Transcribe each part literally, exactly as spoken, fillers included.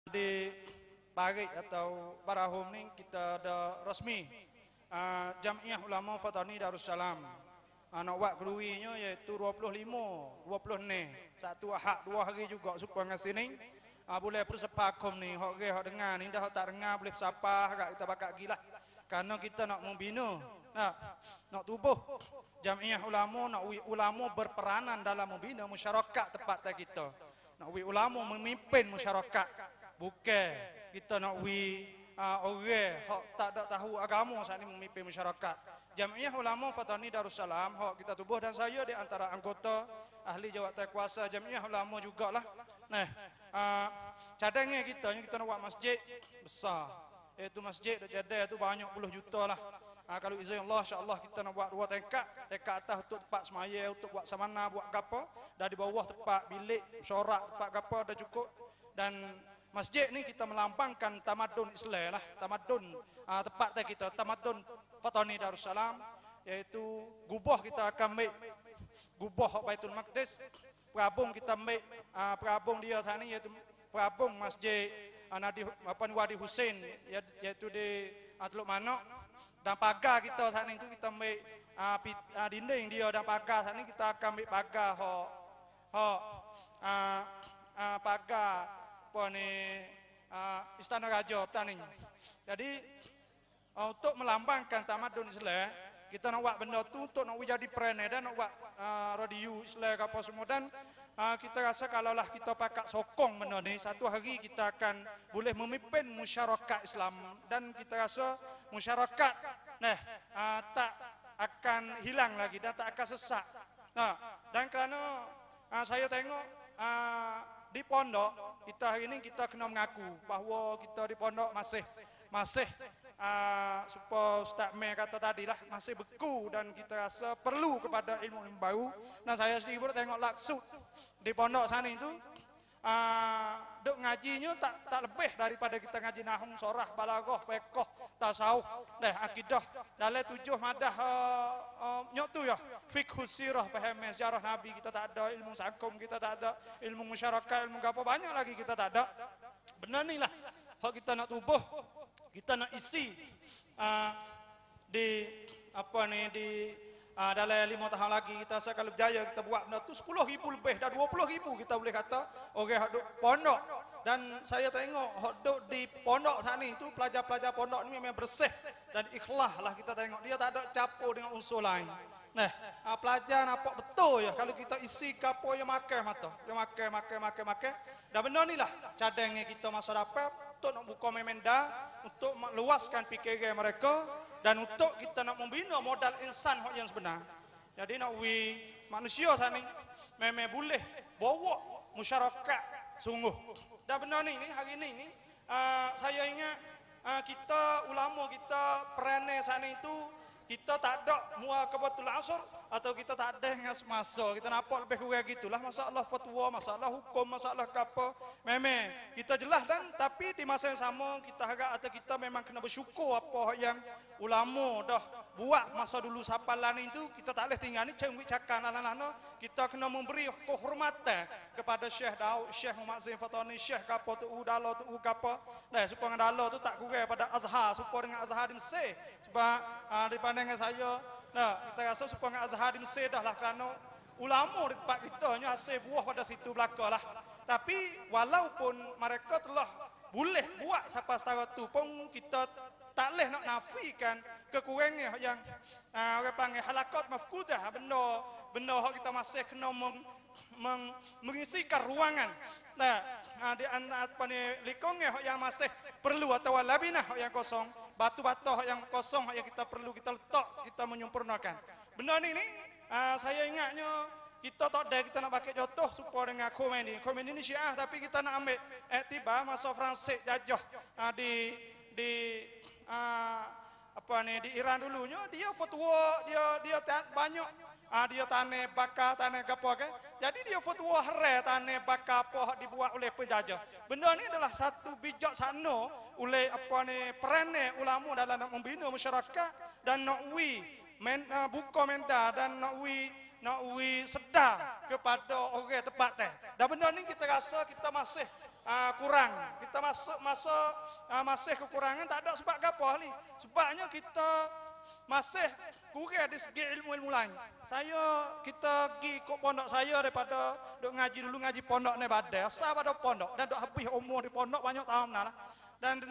Di Parit atau Barahum ni kita ada resmi uh, Jamiah Ulama Fatani Darussalam. Uh, nak buat keruinya iaitu dua puluh lima, dua puluh enam, satu Ahad, dua hari juga supaya ngasih ni. Uh, boleh persepakum ni, hok ge hok dengar ni dah tak dengar boleh bersapa agak kita bakal gilah. Karena kita nak membina, nak nak tubuh Jamiah Ulama, nak ulama berperanan dalam membina masyarakat tempat kita. Nak ulama memimpin masyarakat. Bukan kita nak wi uh, orang hak tak ada tahu agama saat ini memimpin masyarakat. Jamiah Ulama Fatani Darussalam hak kita tubuh dan saya di antara anggota ahli jawatan kuasa Jamiah Ulama jugalah. Nah, uh, cadangnya kita kita nak buat masjid besar. Iaitu masjid dak jadi itu banyak puluh juta lah. Uh, kalau izin Allah insya-Allah kita nak buat dua tingkat, tingkat atas untuk tempat semaya, untuk buat samana, buat gapo, dan di bawah tempat bilik, sorak, tempat gapo dah cukup. Dan masjid ni kita melambangkan tamadun Islam lah, tamadun uh, tempat kita, tamadun Fatani Darussalam, iaitu gubah kita akan ambil gubah Baitul Maqdis, perabung kita ambil uh, perabung dia sana iaitu perabung masjid uh, Nadi apa ni Wadi Husin iaitu di uh, Teluk Manok, dan pagar kita sana itu kita ambil uh, pit, uh, dinding dia dan pagar sana kita akan ambil pagar hok hok uh, uh, pagar apa ni uh, Istana Raja Petani. Jadi uh, untuk melambangkan tamadun Islam, kita nak buat benda tu untuk nak jadi peranai dan nak buat uh, radio Islam apa semua, dan uh, kita rasa kalaulah kita pakat sokong benda ni, satu hari kita akan boleh memimpin masyarakat Islam, dan kita rasa masyarakat nah uh, tak akan hilang lagi dan tak akan sesak. Nah, dan kerana uh, saya tengok uh, di pondok kita hari ini kita kena mengaku bahawa kita di pondok masih masih uh, supaya Ustaz Meh kata tadi lah masih beku, dan kita rasa perlu kepada ilmu-ilmu baru. Dan saya sendiri pun tengok laksud di pondok sana itu uh, duk ngajinya tak tak lebih daripada kita ngaji nahung, sorah, balaghah, fiqh, tasawuf, dah akidah. Dalam tujuh madah uh, uh, nyok tu ya, fiqh sirah, faham sejarah Nabi kita tak ada, ilmu sakum kita tak ada, ilmu masyarakat, ilmu apa banyak lagi kita tak ada. Benar ni lah hak kita nak tubuh, kita nak isi uh, di apa ni di Uh, dalam lima tahun lagi kita rasa kalau berjaya kita buat benda tu sepuluh ribu lebih, dah dua puluh ribu kita boleh kata orang yang duduk pondok. Dan saya tengok yang duduk di pondok sana itu pelajar-pelajar pondok ni memang bersih dan ikhlas lah, kita tengok dia tak ada campur dengan unsur lain. Nah, uh, pelajar nampak betul ya kalau kita isi kapo yang makan mata, yang makan makan makan makan. Dan benda ni lah cadangnya kita masa dapat untuk nak buka memenda, untuk meluaskan fikiran mereka, dan untuk kita nak membina modal insan yang sebenar. Jadi nak wi manusia sana memang boleh bawa masyarakat sungguh. Dan benar ni, ni hari ni ni uh, saya ingat uh, kita ulama kita peranai sana itu kita tak ada mua kebetul asar atau kita tak ada dengan semasa. Kita nampak lebih kurang gitulah masalah fatwa, masalah hukum, masalah apa. Memang kita jelas, dan tapi di masa yang sama kita harap atau kita memang kena bersyukur apa yang ulama dah buat masa dulu sapalan itu, kita tak boleh tinggal ni cengwik cakap nana-nana. Kita kena memberi kehormatan kepada Syekh Daud, Syekh Muhammad Zain Fatani, Syekh kapo tu udalo tu kapo. Nah, supaya dalo tu tak kurang pada Azhar, supaya dengan Azhar di Mesir. Sebab uh, di pandangan saya, nah kita rasa supaya Azhar di Mesir dah lah, kerana ulama di tempat kita nya hasil buah pada situ belaka lah. Tapi walaupun mereka telah boleh buat sampai setara tu pun kita tak boleh nak nafikan kekurangan yang uh, orang panggil halakat mafkudah, benda benda yang kita masih kena meng, meng, mengisikan ruangan. Nah, uh, di antara apa ni lingkungan yang masih perlu atau labinah yang kosong, batu-batu yang kosong yang kita perlu kita letak, kita menyempurnakan. Benda ni ni uh, saya ingatnya kita tak ada kita nak pakai contoh supaya dengan Khomeini. Khomeini ni Syiah tapi kita nak ambil iktibar masa Fransik jajah uh, di di uh, apa ni di Iran dulunya, dia fatwa, dia dia banyak uh, dia tanah bakar tanah apa kan. Jadi dia fatwa haram tanah bakar apa dibuat oleh penjajah. Benda ni adalah satu bijaksana oleh apa ni peranai ulama dalam nak membina masyarakat dan nak wi men, uh, buka menda dan nak wi nak wi sedar kepada orang tempat teh. Dan benda ni kita rasa kita masih uh, kurang. Kita masuk masa uh, masih kekurangan tak ada sebab apa ahli. Sebabnya kita masih kurang dari segi ilmu-ilmu lain. Saya kita pergi ke pondok saya daripada duk ngaji dulu ngaji pondok ni badai. Asal pada pondok dan duk habis umur di pondok banyak tahun lah. Dan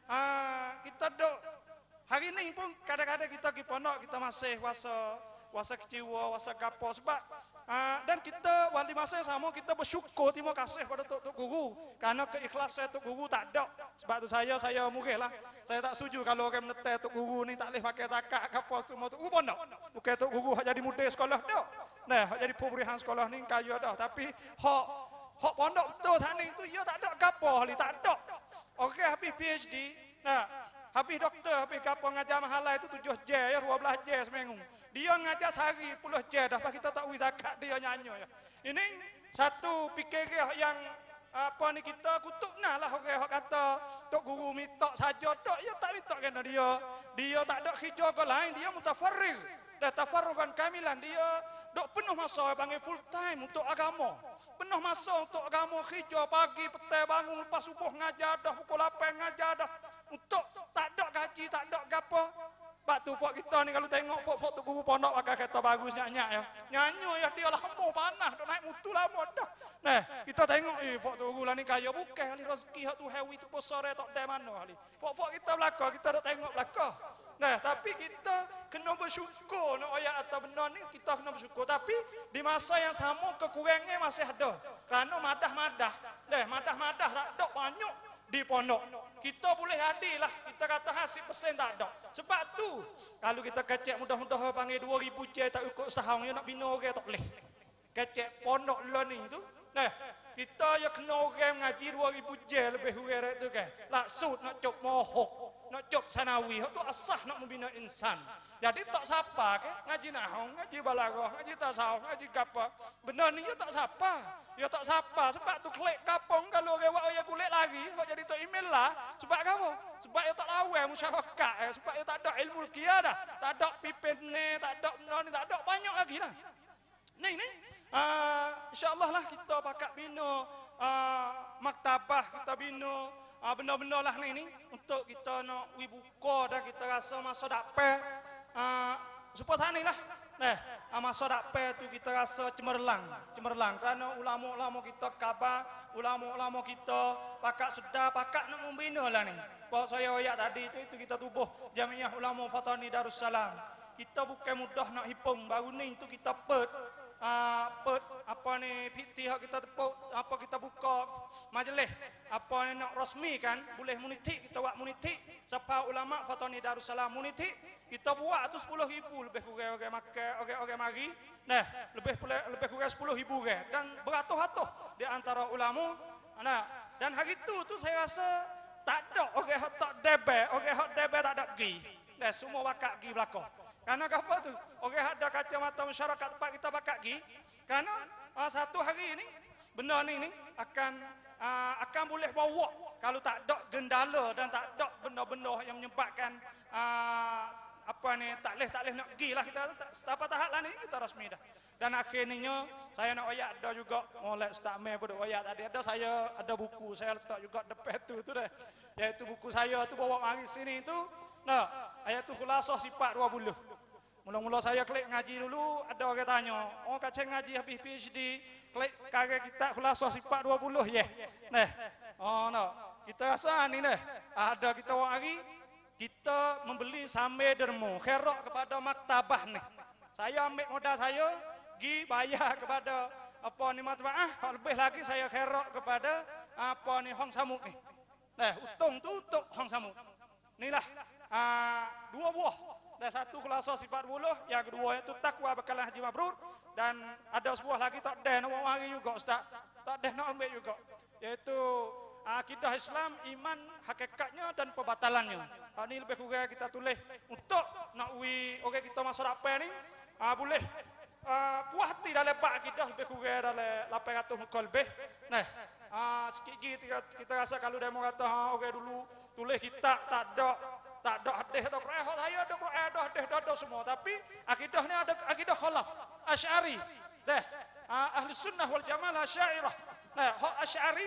uh, kita duk hari ni pun kadang-kadang kita pergi pondok kita masih wasa wasa kecewa, wasa gapo sebab uh, dan kita wali masa yang sama kita bersyukur terima kasih pada tok tok guru kerana keikhlasan tok guru tak ada. Sebab tu saya saya mungkinlah saya tak setuju kalau orang menetai tok guru ni tak boleh pakai zakat gapo semua tok guru pondok. Bukan tok guru hak jadi muda sekolah dak. Nah, hak jadi pemberian sekolah ni kaya dah tapi hak hak pondok betul sana tu dia tak ada gapo ni tak ada. Okey habis PhD, nah habis doktor, habis gapo ngajar mahalah itu tujuh je ya dua belas je seminggu. Dia ngajar sehari puluh je dah kita tak wis zakat dia nyanyi ya. Ini satu fikir yang apa ni kita kutuk nah lah orang hak kata tok guru mitok saja tok ya tak mitok kena dia. Dia tak ada kerja ke lain, dia mutafarrig. Dah tafarrugan kamilan dia dok penuh masa panggil full time untuk agama. Penuh masa untuk agama kerja pagi petang bangun lepas subuh ngajar dah pukul lapan ngajar dah. Untuk tak ada gaji, tak ada gapo. Pak tu fok kita ni kalau tengok fok-fok tu guru pondok pakai kereta bagus nyak-nyak ya. Nyanyi ya dia lama panah dah naik mutu lama dah. Nah, kita tengok eh fok tu guru lah ni kaya bukan ali rezeki hak tu hewi tu besar tak ada mana ali. Fok-fok kita belaka, kita dak tengok belaka. Nah, tapi kita kena bersyukur nak ayat atau benar ni kita kena bersyukur. Tapi di masa yang sama kekurangannya masih ada. Kerana madah-madah. Nah, madah-madah tak ada banyak di pondok. Kita boleh adil lah. Kita kata hasil persen tak ada. Sebab tu kalau kita kecek mudah-mudah panggil dua ribu je tak ikut sahang ya nak bina orang tak boleh. Kecek pondok learning tu. Nah, kita ya kena orang ngaji dua ribu je lebih kurang tu kan. Laksud nak cop mohok, nak cop sanawi, tu asah nak membina insan. Jadi tak siapa ke ngaji nahwu, ngaji balaghah, ngaji tasawuf, ngaji apa. Benar ni ya tak siapa. Ya tak siapa sebab tu klik kapong kalau orang buat ayat kulit lagi, hok jadi tok email lah. Sebab apa? Sebab ya tak lawan masyarakat, eh. Sebab ya tak ada ilmu kia dah. Tak ada pipin ni, tak ada benar ni, tak ada banyak lagi lah. Ni ni uh, insya-Allah lah kita pakat bina uh, maktabah, kita bina uh, benda-benda lah ni ni untuk kita nak wi buka dan kita rasa masa dapat uh, supaya sana lah. Nah, masa dapat tu kita rasa cemerlang, cemerlang kerana ulama-ulama kita khabar, ulama-ulama kita pakat sedar, pakat nak membina lah ni. Bahawa saya ayat tadi itu, itu kita tubuh Jamiah Ulama Fatani Darussalam. Kita bukan mudah nak hipung, baru ni itu kita pet, uh, pet apa ni fikti kita tepuk, apa kita buka majlis, apa ni nak rasmi kan, boleh munitik, kita buat munitik, siapa ulama Fatani Darussalam munitik, kita buat tu sepuluh ribu lebih kurang orang makan, orang-orang mari. Nah, lebih lebih kurang sepuluh ribu orang dan beratus-ratus di antara ulama. Nah, dan hari tu tu saya rasa tak ada orang hak tak debel, orang hak debel tak ada pergi. Nah, semua bakak pergi belakang. Karena apa tu? Orang hak ada kacamata masyarakat tempat kita bakak pergi. Karena uh, satu hari ini benda ni ni akan uh, akan boleh bawa kalau tak ada gendala dan tak ada benda-benda yang menyebabkan uh, apa ni tak leh tak leh nak pergi lah kita setapak tahap lah ni kita rasmi dah. Dan akhirnya saya nak ayat ada juga oleh Ustaz Meh pada ayat tadi ada saya ada buku saya letak juga depan tu tu dah. Iaitu buku saya tu bawa mari sini tu. Nah, ayat tu khulasah sifat dua puluh. Mula-mula saya klik ngaji dulu ada orang tanya, "Oh kacang ngaji habis PhD, klik karya kita khulasah sifat dua puluh ya." Yeah. Nah. Oh no. Kita rasa ni dah. Ada kita orang hari kita membeli sambil dermo, kherok kepada maktabah ni. Saya ambil modal saya, pergi bayar kepada apa ni matbaah, lebih lagi saya kherok kepada apa ni Hong Samuk ni. Nah, untung tu untuk Hong Samuk. Inilah uh, dua buah. Dan satu khulasah sifat puluh, yang kedua itu takwa bekalan haji mabrur dan ada sebuah lagi tak ada nak mari juga Ustaz. Tak ada nak ambil juga. Iaitu akidah Islam, iman hakikatnya dan pembatalannya. Ha, ini lebih kurang kita tulis untuk nak wi orang kita masa dapat ni ha, boleh uh, puas hati dalam bab akidah lebih kurang dalam lapan ratus muka lebih. Nah, uh, sikit lagi kita, kita rasa kalau demo kata ha, orang dulu tulis kitab tak ada tak ada hadis ada Quran, saya ada Quran ada hadis ada semua, tapi akidah ni ada akidah khalaf Asy'ari. Dah uh, ahli sunnah wal jamaah Asy'ariyah. Nah, hak Asy'ari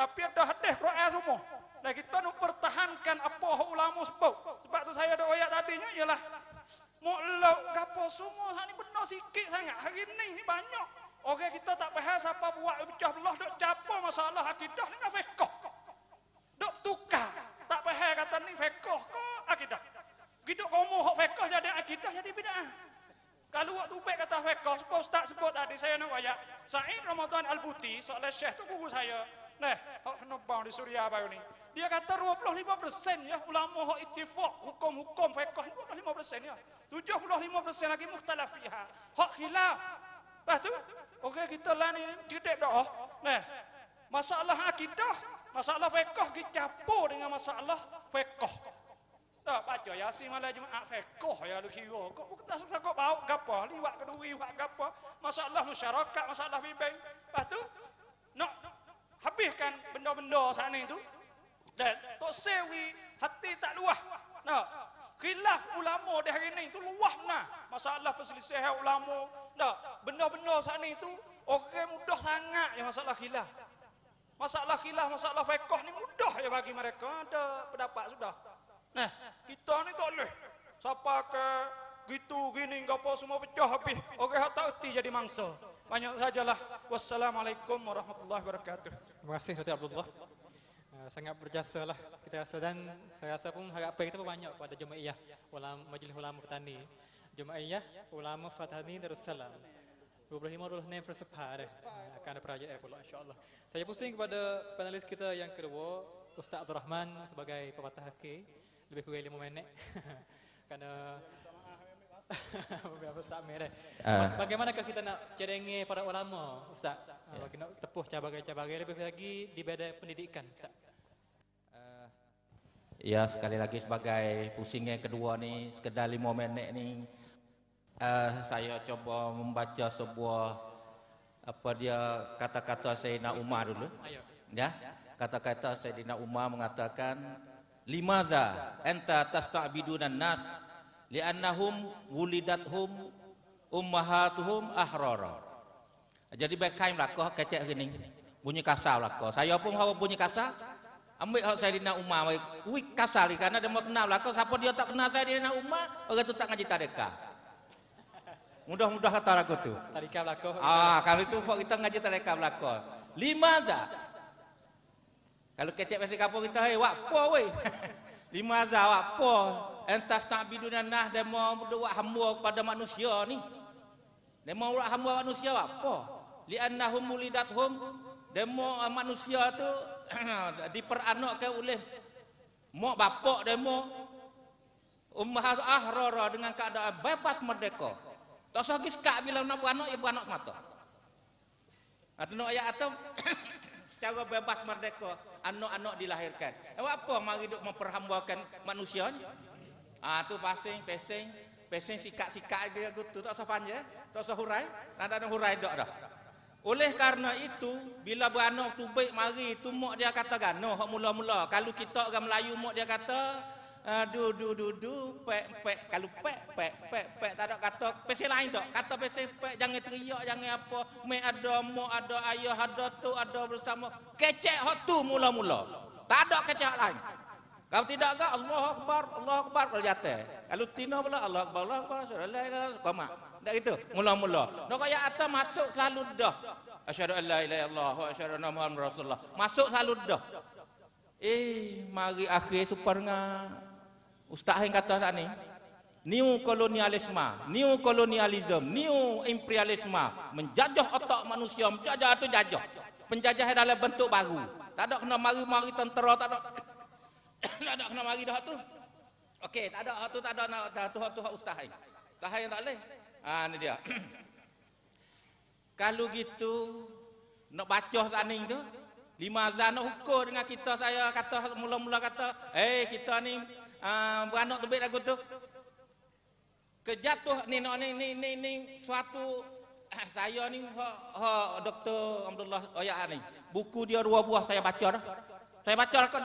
Tapi ada hadis Quran semua. Dan kita nak pertahankan apa ulama sebut. Sebab tu saya ada ayat tadinya ialah mu'lau gapo semua hak ni benar sikit sangat. Hari ni ni banyak. Orang kita tak faham siapa buat pecah belah dok capo masalah akidah dengan fiqh. Dok tukar. Tak faham kata ni fiqh ke akidah. Kita ngomong hak fiqh jadi akidah jadi bid'ah. Kalau waktu baik kata fiqh, sebab ustaz sebut tadi saya nak ayat Said Ramadan Al-Buti, seorang syekh tu guru saya. Nah, hak kena bang di Suria baru ni. Dia kata dua puluh lima persen ya ulama hak ittifaq hukum-hukum fiqh dua puluh lima persen ya. tujuh puluh lima persen lagi mukhtalaf fiha. Hak khilaf. Lepas tu, okey kita lah ni cerdik dah. Nah, masalah akidah, masalah fiqh dicampur dengan masalah fiqh. Tak baca Yasin malam Jumaat fiqh ya lu kira. Kok kita susah kok bau gapo, liwat kedui buat gapo. Masalah masyarakat, masalah bimbing. Lepas tu nak habiskan benda-benda sana itu. Dan tok sewi hati tak luah. Nah, khilaf ulama di hari ini itu luah nah. Masalah perselisihan ulama. Nah, benda-benda sana itu orang mudah sangat ya masalah khilaf. Masalah khilaf, masalah fiqh ni mudah ya bagi mereka. Ada pendapat sudah. Nah, kita ni tak boleh. Siapa ke gitu gini gapo semua pecah habis. Orang hak tak erti jadi mangsa. Banyak sajalah. Wassalamualaikum warahmatullahi wabarakatuh. Terima kasih Datuk Abdullah. Uh, sangat berjasa lah kita rasa, dan saya rasa pun harapan kita pun banyak pada Jemaiyah Ulama Majlis Ulama Fatani. Jemaiyah Ulama Fatani Darussalam. dua puluh lima dua puluh enam persepah dah. Uh, akan ada perayaan pula insya-Allah. Saya pusing kepada panelis kita yang kedua, Ustaz Abdul Rahman sebagai pepatah akhir. Lebih kurang lima minit. Kerana Uh, bagaimanakah kita nak cerengi para ulama, Ustaz? Uh, bagi nak tepuh cabaran-cabaran lebih lagi di bidang pendidikan, Ustaz. Uh, ya, sekali lagi sebagai pusing yang kedua ni, sekedar lima minit ni, uh, saya coba membaca sebuah apa dia kata-kata Sayyidina Umar dulu. Ayo. Ya, kata-kata Sayyidina Umar mengatakan, limaza anta tasta'bidunan nas li'annahum wulidathum ummahatuhum ahrara. Jadi baik kain belakang kecek gini, bunyi kasar belakang. Saya pun hawa bunyi kasar, ambil hak Sayyidina Umar, wih kasar ni karena dia mau kenal belakang. Siapa dia tak kenal Sayyidina Umar, orang tu tak ngaji tadeka. Mudah-mudah kata lagu tu. Tadeka belakang. Ah, kalau itu kita ngaji tadeka belakang. Limaza. Kalau kecek bahasa kampung kita, hei, wak po weh. Lima azah wak po. Entas tak bidunan nah, dia mau buat hamba kepada manusia ni. Dia mau buat hamba manusia wak po. Li'annahum mulidathum. Dia mau manusia tu diperanakkan oleh mak bapak dia mau. Ummahat ahrara dengan keadaan bebas merdeka. Tak usah giskak bila nak beranak, ya beranak semata. Atau nak ayat atau secara bebas merdeka anak-anak dilahirkan. Apa mari duk memperhambakan manusianya? Ah tu pasing, pesing, pesing sikat-sikat dia gitu. Tak usah panja, tak usah hurai, tak ada hurai dak dah. Oleh karena itu, bila beranak tu baik mari tu mak dia kata gano hak mula-mula. Kalau kita orang Melayu mak dia kata du du du du pek pek, kalau pek pek pek pek tak ada kata pesing lain tak. Kata pesing pek jangan teriak, jangan apa. Mek ada mak ada ayah ada tu ada bersama. Kecek hak tu mula-mula. Tak ada kecek hak lain. Kalau tidak agak Allahu Akbar, Allahu Akbar kalau jatuh. Kalau tina pula Allah Akbar, Allah Akbar, la ilaha illallah, qama. Tak gitu, mula-mula. Nak kaya atas masuk selalu dah. Asyhadu an la ilaha illallah wa asyhadu anna Muhammadar Rasulullah. Masuk selalu dah. Eh, mari akhir super ngah. Ustaz yang kata saat ni, new kolonialisme, new kolonialism, new imperialisme, menjajah otak manusia, menjajah itu jajah. Penjajah dalam bentuk baru. Tak ada kena mari-mari tentera, tak ada. Tak ada kena mari dah tu. Okey, tak ada hak tu, tak ada dah tu hak tu hak ustaz yang. Ustaz yang tak boleh. Ah ni dia. Kalau gitu nak baca saat ni tu, lima azan nak ukur dengan kita, saya kata mula-mula kata, "Eh, kita ni Uh, beranak tebik lagu tu kejatuh ni ni ni ni ni suatu uh, saya ni ha, ha Doktor Abdullah Oyak ni buku dia dua buah saya baca dah. Saya baca dah.